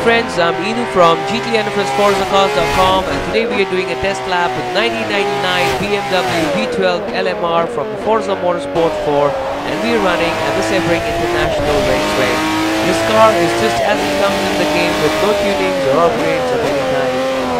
friends, I'm Inu from GTNFSForzaCars.com, and today we are doing a test lap with 1999 BMW V12 LMR from the Forza Motorsport 4, and we are running at the Sebring International Raceway. This car is just as it comes in the game with no tunings or upgrades of any kind.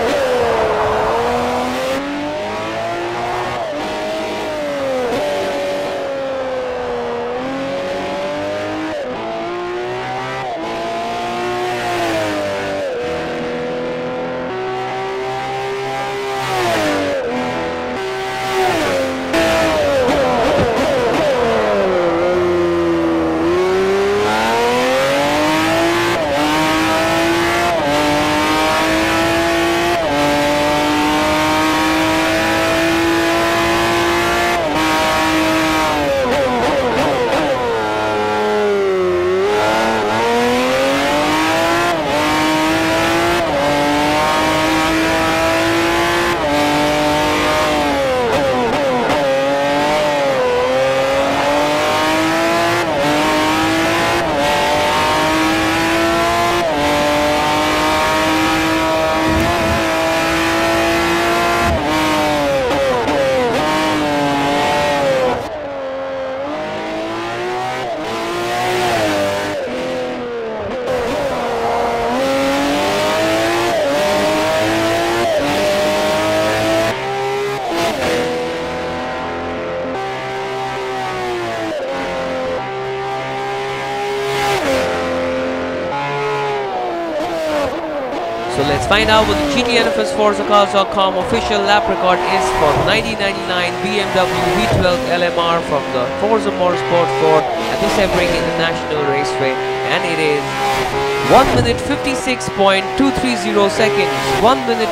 So let's find out what the GTNFSForzaCars.com official lap record is for 1999 BMW V12 LMR from the Forza Motorsport 4 at the Sebring International Raceway, and it is 1 minute 56.230 seconds. 1 minute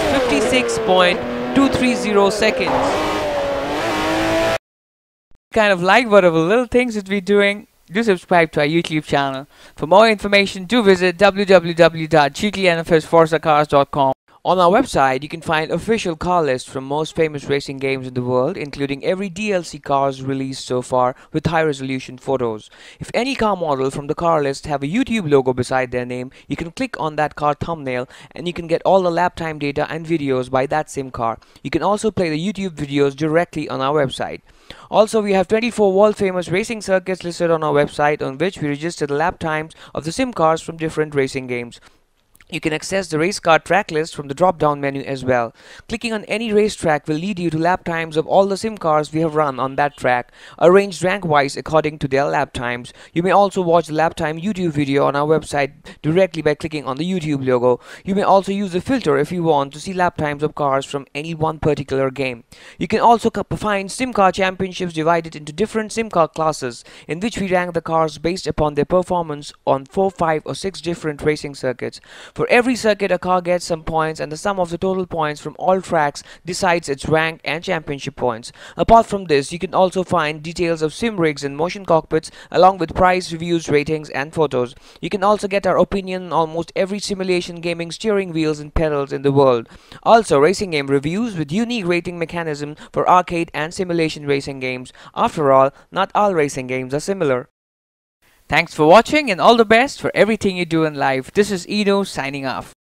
56.230 seconds. Kind of like whatever little things that we're doing, do subscribe to our YouTube channel. For more information, do visit www.gtnfsforzacars.com. On our website, you can find official car lists from most famous racing games in the world, including every DLC cars released so far with high-resolution photos. If any car model from the car list have a YouTube logo beside their name, you can click on that car thumbnail and you can get all the lap time data and videos by that same car. You can also play the YouTube videos directly on our website. Also, we have 24 world-famous racing circuits listed on our website, on which we register the lap times of the sim cars from different racing games. You can access the race car track list from the drop-down menu as well. Clicking on any racetrack will lead you to lap times of all the sim cars we have run on that track, arranged rank-wise according to their lap times. You may also watch the lap time YouTube video on our website directly by clicking on the YouTube logo. You may also use the filter if you want to see lap times of cars from any one particular game. You can also find sim car championships divided into different sim car classes, in which we rank the cars based upon their performance on 4, 5 or 6 different racing circuits. For every circuit, a car gets some points, and the sum of the total points from all tracks decides its rank and championship points. Apart from this, you can also find details of sim rigs and motion cockpits, along with price, reviews, ratings and photos. You can also get our opinion on almost every simulation gaming steering wheels and pedals in the world. Also, racing game reviews with unique rating mechanism for arcade and simulation racing games. After all, not all racing games are similar. Thanks for watching, and all the best for everything you do in life. This is Eno signing off.